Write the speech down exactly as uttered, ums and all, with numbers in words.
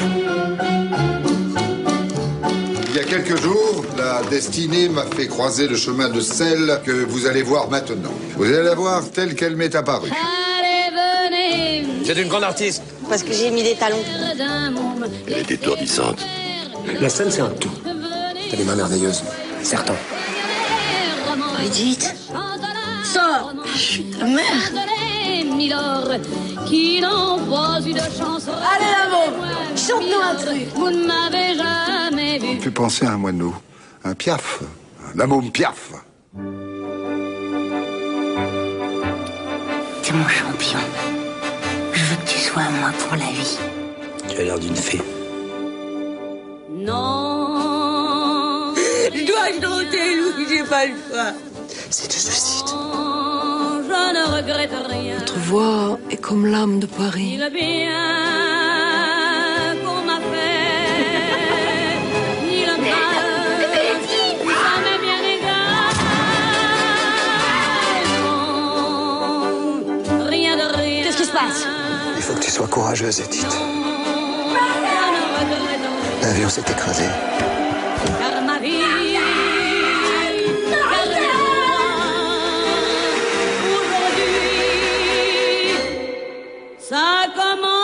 Il y a quelques jours, la destinée m'a fait croiser le chemin de celle que vous allez voir maintenant. Vous allez la voir telle qu'elle m'est apparue. C'est une grande artiste. Parce que j'ai mis des talons. Elle est étourdissante. La scène, c'est un tout. T'as des mains merveilleuses, certain. Brigitte, sors. Je suis ta mère. Allez, là-bas, chante-nous un truc. Vous ne m'avez jamais vu. Fait penser à un moineau, un piaf, la môme piaf. T'es mon champion. Je veux que tu sois à moi pour la vie. Tu as l'air d'une fée. Non. Je dois chanter, Louis, j'ai pas le choix. C'est du suicide. Je ne regrette rien. Votre voix est comme l'âme de Paris. Le bien qu'on m'a fait, ni le mal, ça m'est bien égal. Non, rien de rien. Qu'est-ce qui se passe? Il faut que tu sois courageuse, Edith. L'avion s'est écrasé. Car ma vie, aujourd'hui, ça commence.